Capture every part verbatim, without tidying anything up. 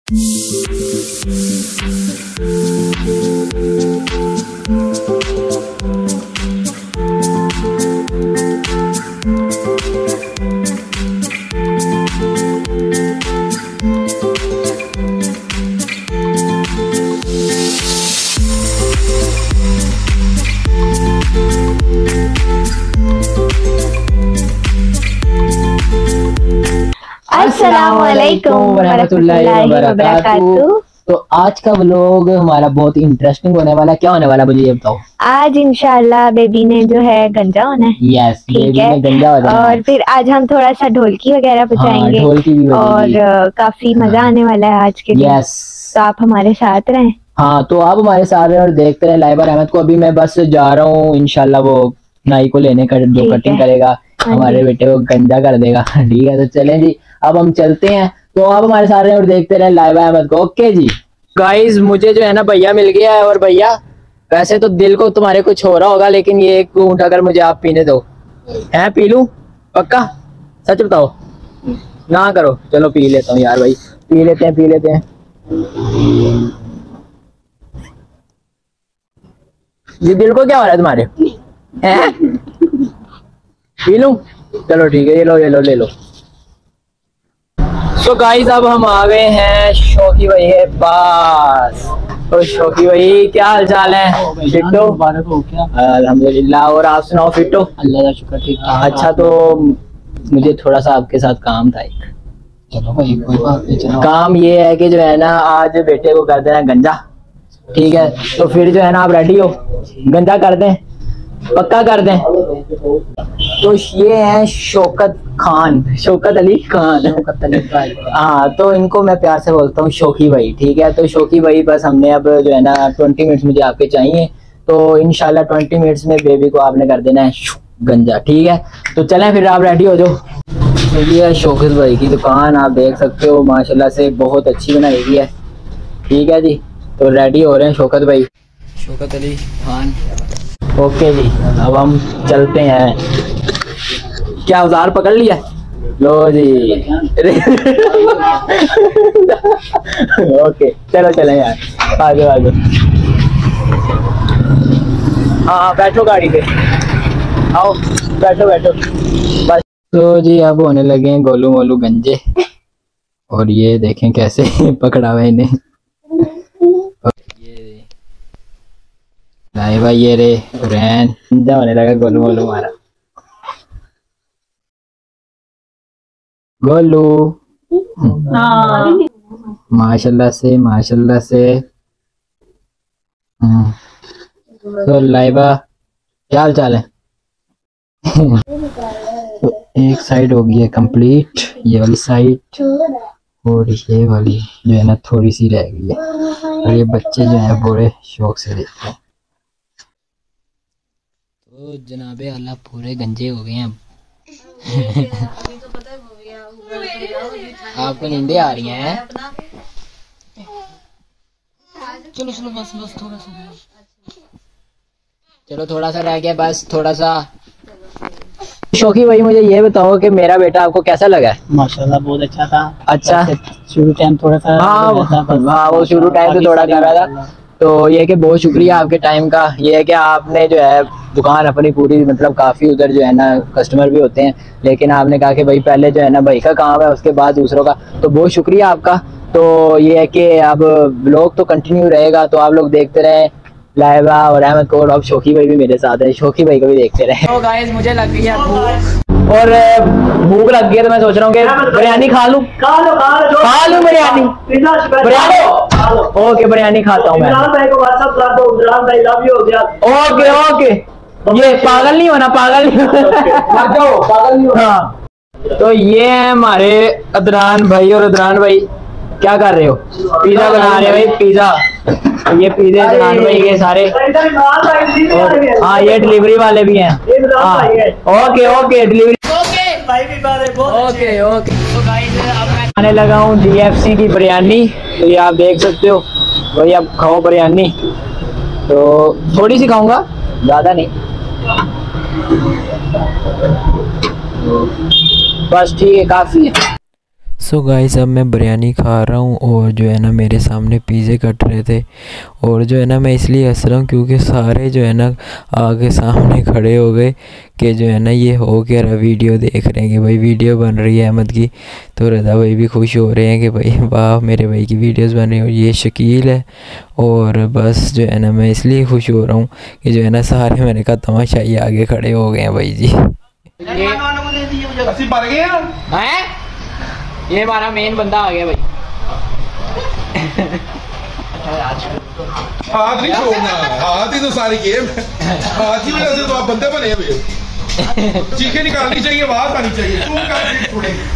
अस्सलामुअलैकुम वरहमतुल्लाहि वबरकातुहू। तो आज का व्लॉग हमारा बहुत इंटरेस्टिंग होने वाला है। क्या होने वाला मुझे ये बताओ। आज इंशाल्लाह बेबी ने जो है गंजा होना है। यस, ठीक है। गंजा हो जाना। और फिर आज हम थोड़ा सा ढोलकी वगैरह बजाएंगे। हाँ, ढोलकी भी और आ, काफी मजा आने वाला है आज के दिन। यस, तो आप हमारे साथ रहें। हाँ, तो आप हमारे साथ रहें और देखते रहे लाइबा रहमत को। अभी मैं बस जा रहा हूँ, इंशाल्लाह वो नाई को लेने का जो कटिंग करेगा हमारे बेटे को गंजा कर देगा। ठीक है, तो चलें जी, अब हम चलते हैं। तो आप हमारे साथ रहें और देखते रहे लाइबा रहमत को। ओके जी गाइस, मुझे जो है ना भैया मिल गया है। और भैया वैसे तो दिल को तुम्हारे कुछ हो रहा होगा, लेकिन ये एक घूंट अगर मुझे आप पीने दो, है पी लूं? पक्का सच बताओ, ना करो। चलो पी लेता हूँ यार भाई, पी लेते हैं पी लेते हैं। ये दिल को क्या हो रहा है तुम्हारे? हैं? पी लूं? चलो ठीक है, ये लो ये लो ले लो। तो गाइस अब हम आ गए हैं शौकी भाई के पास। तो शौकी भाई क्या हाल चाल है? फिट्टो? अल्हम्दुलिल्लाह। और आप सुनाओ? फिट्टो? अल्लाह का शुक्र, ठीक ठाक। अच्छा, तो मुझे थोड़ा सा आपके साथ काम था एक। चलो भाई, कोई बात नहीं, चलो। काम ये है कि जो है ना आज बेटे को कर देना गंजा। ठीक है, तो फिर जो है ना आप रेडी हो? गंजा कर दें? पक्का कर दें? तो ये है शौकत खान, शौकत अली खान। शौकत अली भाई, हाँ, तो इनको मैं प्यार से बोलता हूँ शौकी भाई। ठीक है, तो शौकी भाई बस हमने अब जो है ना ट्वेंटी मिनट्स मुझे आपके चाहिए। तो इंशाल्लाह ट्वेंटी मिनट्स में बेबी को आपने कर देना है गंजा। ठीक है, तो चलें फिर, आप रेडी हो जाओ। तो ये शौकत भाई की दुकान आप देख सकते हो, माशाल्लाह से बहुत अच्छी बनाई हुई है। ठीक है जी, तो रेडी हो रहे हैं शौकत भाई, शौकत अली खान। ओके जी, अब हम चलते हैं। क्या औजार पकड़ लिया? लो जी। ओके, चलो चले यार, आ जाओ आ जाओ। हाँ, बैठो गाड़ी पे, आओ बैठो बैठो बस। तो जी अब होने लगे हैं गोलू मोलू गंजे। और ये देखें कैसे पकड़ा हुआ इन्हें। भाई भाई ये रे रैन गंजा होने लगा गोलू मोलू हमारा। गोलू माशाल्लाह से माशाल्लाह से। तो लाइबा क्या हाल चाल है? तो एक साइड हो गई है कंप्लीट, ये वाली साइड, और ये वाली जो है ना थोड़ी सी रह गई है। और ये बच्चे जो है बड़े शौक से देखते हैं। तो जनाबे अल्लाह पूरे गंजे हो गए हैं अब। आपको नींदें आ रही हैं? चलो चलो बस बस थोड़ा सा, चलो थोड़ा सा रह गया, बस थोड़ा सा। शौकी भाई मुझे ये बताओ कि मेरा बेटा आपको कैसा लगा है? माशाल्लाह बहुत अच्छा था। अच्छा, शुरू टाइम थोड़ा सा हाँ हाँ वो शुरू टाइम से थोड़ा कर रहा था। तो ये कि बहुत शुक्रिया आपके टाइम का। ये है कि आपने जो है दुकान अपनी पूरी, मतलब काफ़ी उधर जो है ना कस्टमर भी होते हैं, लेकिन आपने कहा कि भाई पहले जो है ना भाई का काम है, उसके बाद दूसरों का। तो बहुत शुक्रिया आपका। तो ये है कि अब ब्लॉग तो कंटिन्यू रहेगा, तो आप लोग देखते रहे लाइबा और अहमद को। और अब शौकी भाई भी मेरे साथ है, शौकी भाई को भी देखते रहे। तो गाइस मुझे लग गई है भूख, और भूख लग गई है, तो मैं सोच रहा हूँ कि बिरयानी खा लूँ। खा लो खा लो बिरयानी बिरयानी ओके, बिरयानी खाता हूँ मैं। ओके ओके, ये पागल नहीं होना, पागल नहीं होना। हाँ, तो ये है हमारे अदनान भाई। और अदनान भाई क्या कर रहे हो? पिज्जा बना रहे हो भाई, पिज्जा। ये पिज्जे अदनान भाई के सारे। और हाँ, ये डिलीवरी वाले भी हैं। हाँ, okay okay, delivery okay okay. तो गाइस अब मैं खाने लगा हूँ डी एफ सी की बिरयानी। तो ये आप देख सकते हो भाई, अब खाओ बिरयानी। तो थोड़ी सी खाऊंगा, ज़्यादा नहीं, बस ठीक है, काफ़ी है। सो गाइस अब मैं बिरयानी खा रहा हूँ और जो है ना मेरे सामने पिज़्ज़े कट रहे थे और जो है ना मैं इसलिए हंस रहा हूँ क्योंकि सारे जो है ना आगे सामने खड़े हो गए कि जो है ना ये हो क्या रहा, वीडियो देख रहे हैं कि भाई वीडियो बन रही है अहमद की। तो रज़ा भाई भी खुश हो रहे हैं कि भाई वाह मेरे भाई की वीडियोस बन रही है। और ये शकील है और बस जो है ना मैं इसलिए खुश हो रहा हूँ कि जो है ना सारे मैंने कहा तमाशाई आगे खड़े हो गए हैं भाई जी। ये हमारा मेन बंदा आ गया भाई। हाथ नहीं छोड़ना, हाथ ही तो सारी गेम है, हाथ ही वजह से तो आप बंदे बने हुए। चीखें निकालनी चाहिए, आवाज आनी चाहिए। तुम कैसे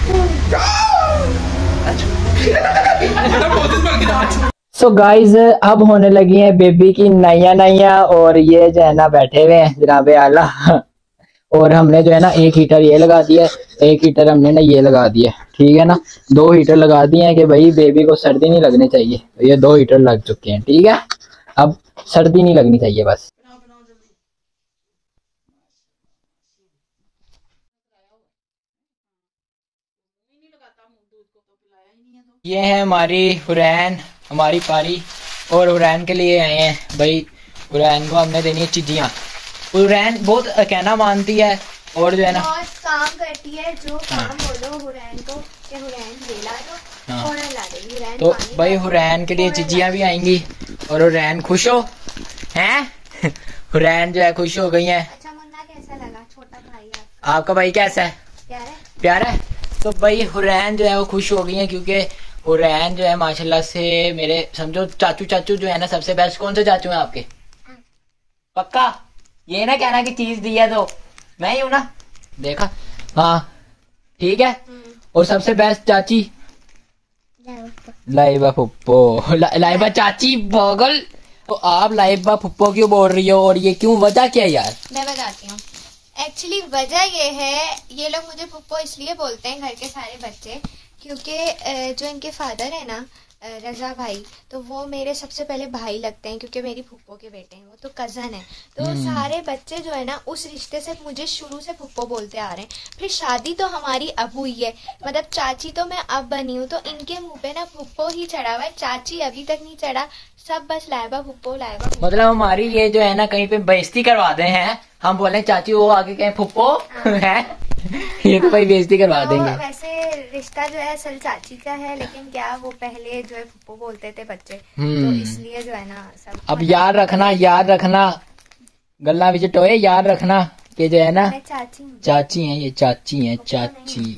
छोड़ेंगे? सो गाइज अब होने लगी है बेबी की नैया नैया और ये जो है ना बैठे हुए हैं जनाबे आला। और हमने जो है ना एक हीटर ये लगा दिया है, एक हीटर हमने ना ये लगा दिया है, ठीक है ना। दो हीटर लगा दिए हैं कि भाई बेबी को सर्दी नहीं लगनी चाहिए। तो ये दो हीटर लग चुके हैं, ठीक है। अब सर्दी नहीं लगनी चाहिए बस। ये है हमारी हुरैन, हमारी पारी। और हुरैन के लिए आए हैं भाई। हुरैन को हमने देनी है चिज्जियाँ। हुरैन बहुत कहना मानती है और जो है ना बहुत काम करती है। जो काम बोलो हुरैन को कि हुरैन ले ला दो, हाँ। फौरन ला देगी हुरैन। तो पानी भाई ला दो, हुरैन के लिए फौरन चिज्जियाँ ला भी आएंगी और हुरैन खुश हो हैं। हुरैन जो है खुश हो गई है। अच्छा मुन्ना कैसा लगा? छोटा भाई है आपका भाई कैसा है? प्यारा है? प्यारा है। तो भाई हुरैन जो है वो खुश हो गई है क्योंकि हुरैन जो है माशाल्लाह से मेरे समझो चाचू चाचू जो है ना सबसे बेस्ट। कौन से चाचू हैं आपके? पक्का ये ना कहना कि चीज दी है तो मैं ही हूं ना। देखा, हाँ ठीक है। और सबसे बेस्ट चाची लाइबा फुप्पो। ला, लाइबा चाची बगल। तो आप लाइबा फुप्पो क्यों बोल रही हो और ये क्यों, वजह क्या है यार? मैं बताती हूँ। एक्चुअली वजह ये है, ये लोग मुझे पुप्पो इसलिए बोलते हैं घर के सारे बच्चे क्योंकि जो इनके फादर है ना रजा भाई, तो वो मेरे सबसे पहले भाई लगते हैं क्योंकि मेरी फुप्पो के बेटे हैं, वो तो कज़न है। तो सारे बच्चे जो है ना उस रिश्ते से मुझे शुरू से फुप्पो बोलते आ रहे हैं। फिर शादी तो हमारी अब हुई है, मतलब चाची तो मैं अब बनी हूँ, तो इनके मुंह पे ना फुप्पो ही चढ़ा हुआ है, चाची अभी तक नहीं चढ़ा। सब बस लाइबा फुप्पो लाइबा फुप्पो। मतलब हमारी ये जो है ना कहीं पे बेइज्जती करवा दे हैं, हम बोले चाची वो आगे कहीं फुप्पो है, ये तो भाई बेइज्जती करवा देंगे। वैसे रिश्ता जो है असल चाची का है, लेकिन क्या वो पहले जो है फुप्पो बोलते थे बच्चे, तो इसलिए जो है ना सब। अब याद रखना, याद रखना गल्ला विच टोए, याद रखना कि जो है ना मैं चाची हूँ। चाची हैं, ये चाची हैं, चाची।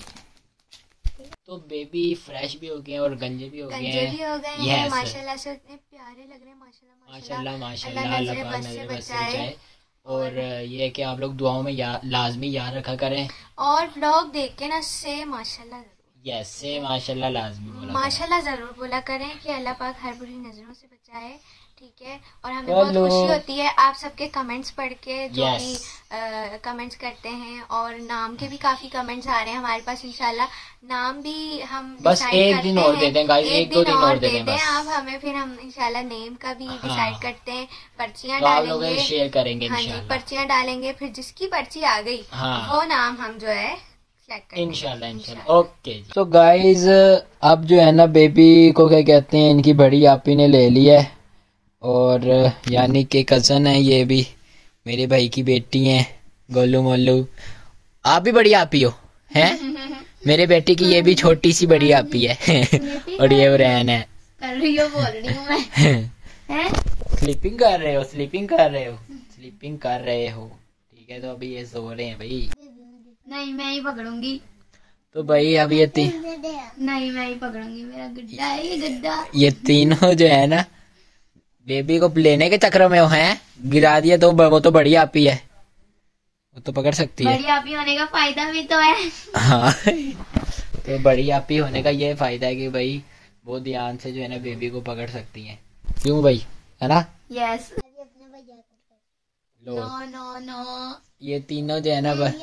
तो बेबी फ्रेश भी हो गए और गंजे भी हो गए गंजे भी हो गए हैं, Yes. माशाल्लाह से इतने प्यारे लग रहे हैं। माशाल्लाह माशाल्लाह माशाल्लाह, अल्लाह अल्लाह नजरे पाक बस से नजरे बस से बचाए। बचाए। और ये है कि आप लोग दुआओं में या, लाजमी याद रखा करें। और व्लॉग देख के ना से माशाल्लाह जरूर यस से माशाल्लाह लाजमी बोला करें। माशाल्लाह जरूर बोला करें कि अल्लाह पाक हर बुरी नजरों से बचाए, ठीक है। और हमें चलो। बहुत खुशी होती है आप सबके कमेंट्स पढ़ के, जो Yes. भी कमेंट्स करते हैं, और नाम के भी काफी कमेंट्स आ रहे हैं हमारे पास। इंशाल्लाह नाम भी हम बस decide एक करते दिन और हैं। दे दें गाइस, एक दो दिन और दे दें बस। आप हमें, फिर हम इंशाल्लाह नेम का भी डिसाइड करते हैं, पर्चियां तो आप लोग डालेंगे। शेयर करेंगे हाँ जी, इंशाल्लाह। पर्चियां डालेंगे, फिर जिसकी पर्ची आ गई हाँ। वो नाम हम जो है सेलेक्ट करेंगे इंशाल्लाह इंशाल्लाह। ओके तो गाइज अब जो है ना बेबी को क्या कहते हैं, इनकी बड़ी आपी ने ले लिया है और यानी कि कज़न है, ये भी मेरे भाई की बेटी है गोलू मोलू। आप भी बड़ी आपी हो हैं? मेरे बेटी की ये भी छोटी सी बड़ी आपी है और ये रहन है। कर रही हो, बोल रही हूँ मैं। हैं? स्लीपिंग कर रहे हो, स्लीपिंग कर रहे हो, स्लीपिंग कर रहे हो, ठीक है। तो अभी ये सो रहे हैं भाई। नहीं मैं ही पकड़ूंगी। तो भाई अब ये ती, नहीं मैं ही पकड़ूंगी, मेरा गड्ढा है ये गड्ढा। ये तीनों जो है ना बेबी को लेने के चक्कर में हैं, गिरा दिया तो वो तो बड़ी आपी है, वो तो पकड़ सकती है। बड़ी आपी होने का फायदा भी तो है। हाँ तो बड़ी आपी होने का ये फायदा है कि भाई वो ध्यान से जो है ना बेबी को पकड़ सकती है। क्यों भाई, है ना? यस। लो नो नो नो ये तीनों जो है ना बस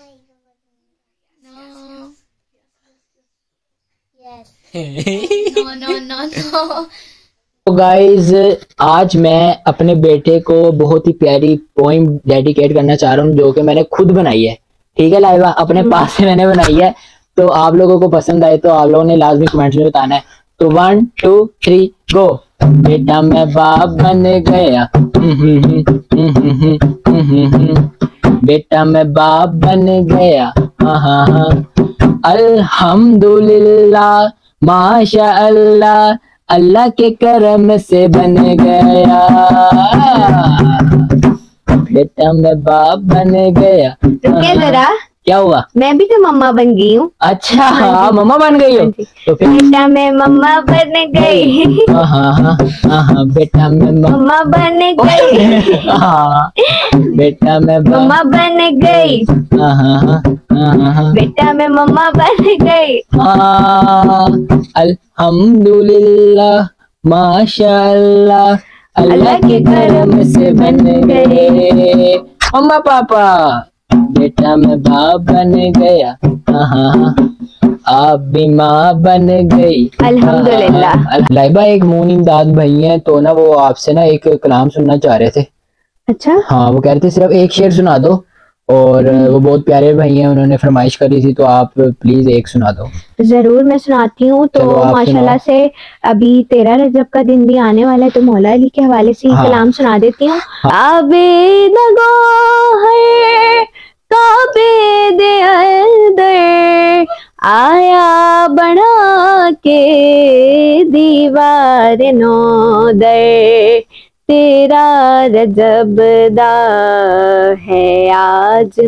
नो नो नो नो। तो गाइज आज मैं अपने बेटे को बहुत ही प्यारी पोइम डेडिकेट करना चाह रहा हूँ जो कि मैंने खुद बनाई है, ठीक है लाइवा, अपने पास से मैंने बनाई है। तो आप लोगों को पसंद आए तो आप लोगों ने लाजमी कमेंट्स में बताना है। तो वन टू थ्री गो। बेटा मैं बाप बन गया, बेटा मैं बाप बन गया, हाँ हाँ हाँ, अल्हम्दुलिल्लाह माशा अल्लाह, अल्लाह के करम से बन गया, बेटा मैं बाप बन गया। रुकिए जरा, क्या हुआ? मैं भी तो मम्मा बन गई हूँ। अच्छा हाँ, मम्मा बन गई हो तो फिर बेटा मैं मम्मा बन गई, हाँ हाँ हाँ हाँ, बेटा मैं मम्मा बन गई, हाँ, बेटा मैं मम्मा बन गई, हाँ हाँ हाँ हाँ, बेटा मैं मम्मा बन गई, हाँ, अल्हम्दुलिल्लाह माशाअल्लाह, अल्लाह के करम से बन गए मम्मा पापा, बेटा मैं बाप बन गया, हाँ हाँ हाँ, आप भी माँ बन गई, अल्हम्दुलिल्लाह। लाइबा एक मोन इमदाद भाई हैं, तो ना वो आपसे ना एक कलाम सुनना चाह रहे थे। अच्छा हाँ, वो कह रहे थे सिर्फ एक शेर सुना दो, और वो बहुत प्यारे भाई हैं, उन्होंने फरमाइश करी थी, तो आप प्लीज एक सुना दो। जरूर मैं सुनाती हूँ। तो चलो, आप माशाल्लाह से अभी तेरह रजब का दिन भी आने वाला है, तो मौला अली के हवाले से हाँ। कलाम सुना देती हूँ। आबे दगो है काबे दे अंदर, आया बना के दीवार नो दर, तेरा रजब दा है आज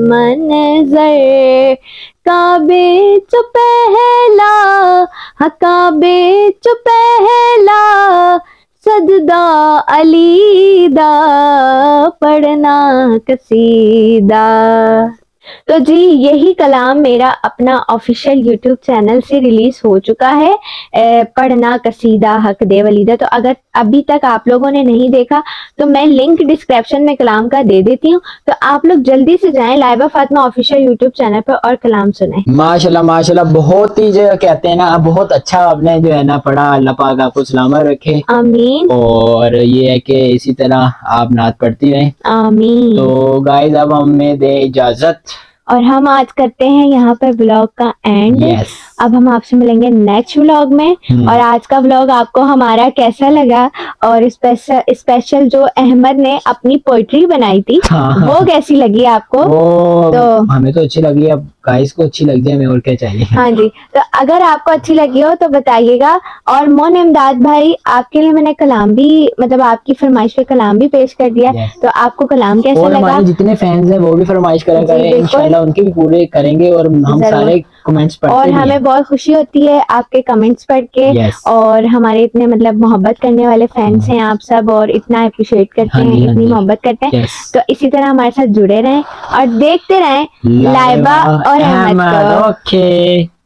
मंजर, काबे चो पहला, हाँ काबे चो पहला, सजदा अली दा, पढ़ना कसीदा। तो जी यही कलाम मेरा अपना ऑफिशियल यूट्यूब चैनल से रिलीज हो चुका है, ए, पढ़ना कसीदा हक दे वलीदा। तो अगर अभी तक आप लोगों ने नहीं देखा तो मैं लिंक डिस्क्रिप्शन में कलाम का दे देती हूँ, तो आप लोग जल्दी से जाएं Laiba Fatima official YouTube channel पर और कलाम सुने। माशाल्लाह माशाल्लाह, बहुत ही जो कहते हैं ना, बहुत अच्छा आपने जो है ना पढ़ा, अल्लाह पाक आपको सलामत रखे, आमीन और ये है कि इसी तरह आप नात पढ़ती रहें। आमीन। तो गाइस अब हमें दे इजाजत, और हम आज करते हैं यहाँ पर व्लॉग का एंड। यस। अब हम आपसे मिलेंगे नेक्स्ट व्लॉग में। और आज का व्लॉग आपको हमारा कैसा लगा, और स्पेशल स्पेशल जो अहमद ने अपनी पोइट्री बनाई थी हाँ। वो कैसी लगी आपको? वो तो हमें तो अच्छी लगी, अब गाइस को अच्छी लग जाए, हमें और क्या चाहिए। हाँ जी, तो अगर आपको अच्छी लगी हो तो बताइएगा। और मोन इमदाद भाई, आपके लिए मैंने कलाम भी, मतलब आपकी फरमाइश पे कलाम भी पेश कर दिया। Yes. तो आपको कलाम कैसा और लगा? हमारे जितने फैंस हैं वो भी फरमाइश करा जी, करें, बिल्कुल। इंशाल्लाह उनके भी पूरे करेंगे, और हम जरूर। सारे कमेंट्स पढ़ते और भी हैं। हमें बहुत खुशी होती है आपके कमेंट्स पढ़ के। Yes. और हमारे इतने मतलब मोहब्बत करने वाले फैंस हैं आप सब, और इतना अप्रिशिएट करते हाँ जी, हैं, हाँ इतनी जी। मोहब्बत करते हैं। Yes. तो इसी तरह हमारे साथ जुड़े रहें और देखते रहें लाइबा और अहमद को। ओके।